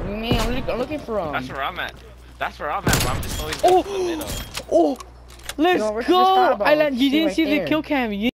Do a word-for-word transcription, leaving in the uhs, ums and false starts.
You mean I'm, look, I'm looking for him. That's where I'm at. That's where I'm at, bro. I'm just always Oh, in the middle. oh, let's No, go! I land. You didn't right see there. the kill cam. You